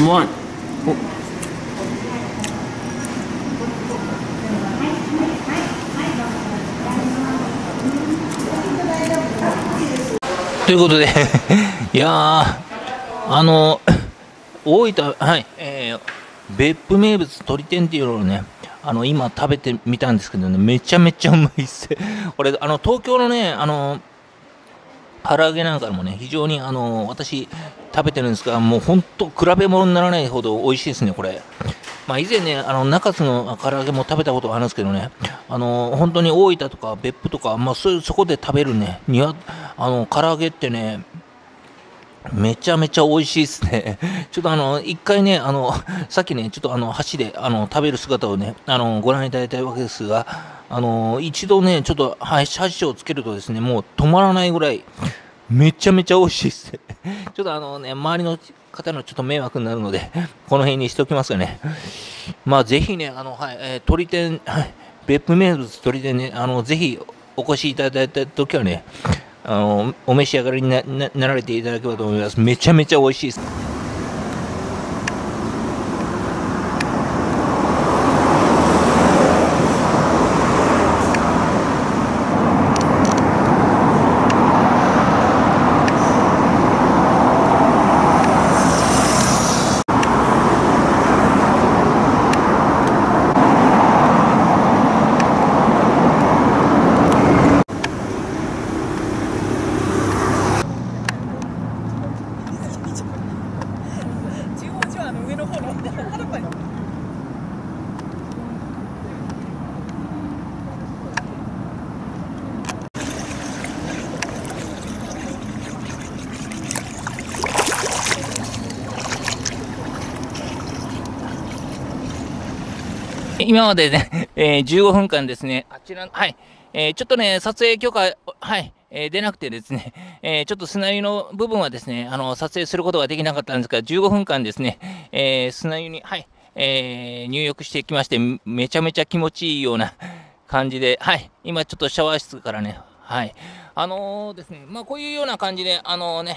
まい。ということでいやー、大分、はい、別府名物鶏天っていうのをね、今食べてみたんですけどね、めちゃめちゃうまいっす。これ、東京のね、唐揚げなんかもね、非常に私、食べてるんですが、もう本当、比べ物にならないほど美味しいですね、これ。まあ、以前ね、中津の唐揚げも食べたことがあるんですけどね、本当に大分とか別府とか、まあ、そこで食べるね、唐揚げってね、めちゃめちゃ美味しいですね。ちょっと一回ね、さっきね、ちょっと箸で、食べる姿をね、ご覧いただいたわけですが、一度ね、ちょっと、はい、箸をつけるとですね、もう止まらないぐらい、めちゃめちゃ美味しいですね。ちょっとね、周りの方のちょっと迷惑になるので、この辺にしておきますがね。まあ、ぜひね、はい、鳥天、はい、別府名物鳥天ね、ぜひお越しいただいたときはね、お召し上がりになられていただければと思います。めちゃめちゃ美味しいです。今までね、15分間ですね、あちら、はい、ちょっとね、撮影許可、はい、出なくてですね、ちょっと砂湯の部分はですね、撮影することができなかったんですが、15分間ですね、砂湯に、はい、入浴してきまして、めちゃめちゃ気持ちいいような感じで、はい、今ちょっとシャワー室からね、はい、ですね、まあこういうような感じで、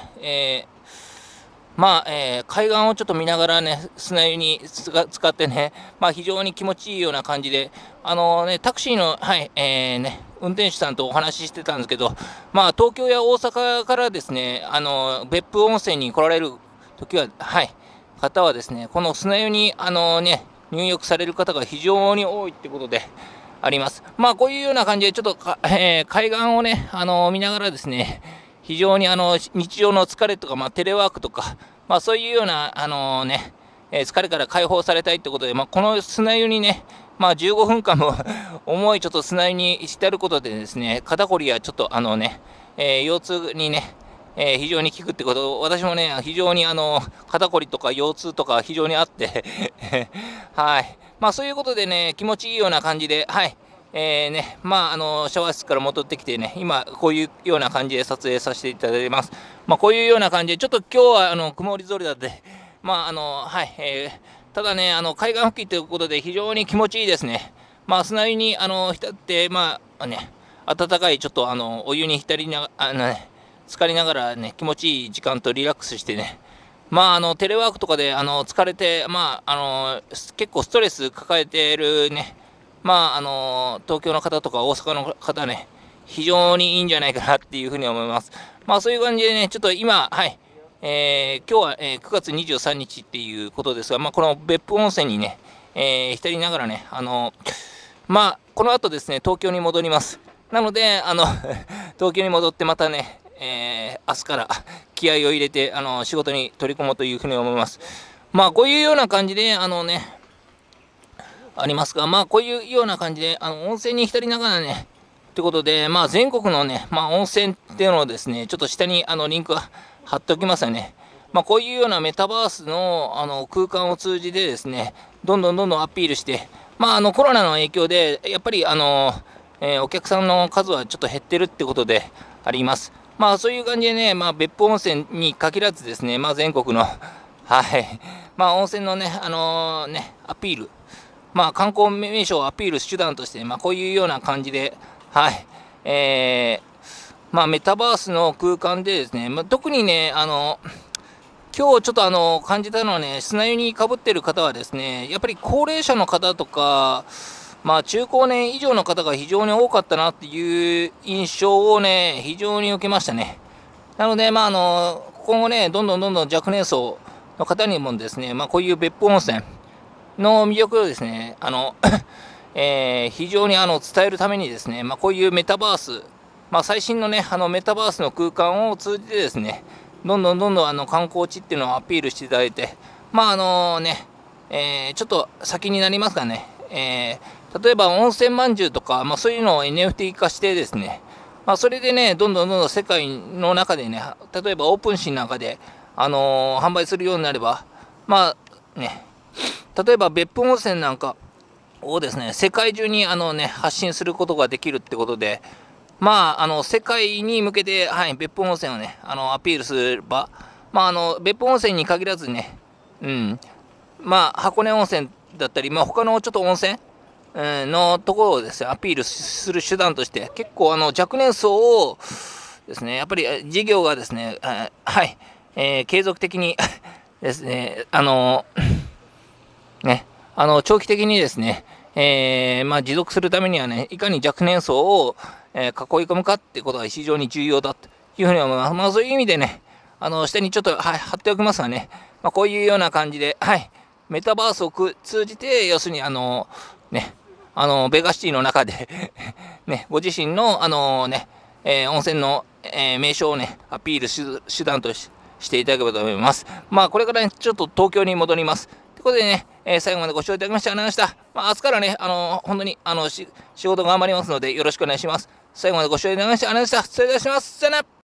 まあ、海岸をちょっと見ながらね、砂湯に使ってね、まあ、非常に気持ちいいような感じで、タクシーの、はい、運転手さんとお話ししてたんですけど、まあ、東京や大阪からですね、別府温泉に来られる時は、はい、方はですね、この砂湯に、入浴される方が非常に多いってことで、あります。まあ、こういうような感じで、ちょっと海岸をね、見ながらですね、非常に日常の疲れとか、まあ、テレワークとか、まあ、そういうような、疲れから解放されたいということで、まあ、この砂湯にね、まあ、15分間も重いちょっと砂湯にしてあることでですね、肩こりやちょっと腰痛にね、非常に効くってこと、私もね、非常に肩こりとか腰痛とか非常にあってはい。まあ、そういうことでね、気持ちいいような感じで、はい。まあ、シャワー室から戻ってきてね、今、こういうような感じで撮影させていただいてます。まあ、こういうような感じで、ちょっと今日は曇り空だって、まあ、はい、ただね、海岸付近ということで、非常に気持ちいいですね。まあ、砂湯に浸って、まあね、温かいちょっとお湯に浸りながら、浸かりながらね、気持ちいい時間とリラックスしてね、まあ、テレワークとかで疲れて、まあ、結構ストレス抱えているね、まあ、東京の方とか大阪の方ね、非常にいいんじゃないかなっていうふうに思います。まあ、そういう感じでね、ちょっと今、はい、今日は、9月23日っていうことですが、まあ、この別府温泉にね、浸りながらね、まあ、この後ですね、東京に戻ります。なので、東京に戻ってまたね、明日から気合を入れて、仕事に取り込もうというふうに思います。まあ、こういうような感じで、ありますが、まあ、こういうような感じで、温泉に浸りながらね、ということで、まあ、全国のね、まあ、温泉っていうのをですね、ちょっと下にリンク貼っておきますよね。まあ、こういうようなメタバースの空間を通じてですね、どんどんアピールして、まあ、コロナの影響で、やっぱりお客さんの数はちょっと減ってるってことであります。まあ、そういう感じでね、まあ、別府温泉に限らずですね、まあ、全国の、はい、まあ、温泉のね、アピール、まあ、観光名所をアピール手段として、まあ、こういうような感じで、はい、まあ、メタバースの空間でですね、まあ、特にね、 今日ちょっと感じたのはね、砂湯にかぶってる方はですね、やっぱり高齢者の方とか、まあ中高年以上の方が非常に多かったなっていう印象をね、非常に受けましたね。なので、まあ今後ね、どんどん若年層の方にもですね、まあこういう別府温泉の魅力をですね、非常に伝えるためにですね、まあこういうメタバース、まあ最新のね、メタバースの空間を通じてですね、どんどん観光地っていうのをアピールしていただいて、まあちょっと先になりますがね、例えば温泉まんじゅうとか、まあ、そういうのを NFT 化してですね、まあ、それでね、どんどん世界の中でね、例えばオープンシーなんかで、販売するようになれば、まあね、例えば別府温泉なんかをですね、世界中に発信することができるってことで、まあ、世界に向けて、はい、別府温泉をね、アピールすれば、まあ、別府温泉に限らずね、うん、まあ、箱根温泉だったり、まあ、他のちょっと温泉のところをですね、アピールする手段として、結構若年層をですね、やっぱり事業がですね、はい、継続的にですね、ね、長期的にですね、まあ、持続するためにはね、いかに若年層を、囲い込むかっていうことが非常に重要だというふうに思います。まあ、そういう意味でね、下にちょっと、はい、貼っておきますがね、まあ、こういうような感じで、はい、メタバースを通じて、要するに、ね、ベガシティの中でね、ご自身の、温泉の、名称をね、アピール手段としていただければと思います。まあ、これからね、ちょっと東京に戻ります。ということでね、最後までご視聴いただきましてありがとうございました。まあ、明日からね、本当に仕事頑張りますのでよろしくお願いします。最後までご視聴いただきましてありがとうございました。失礼いたします。さよなら。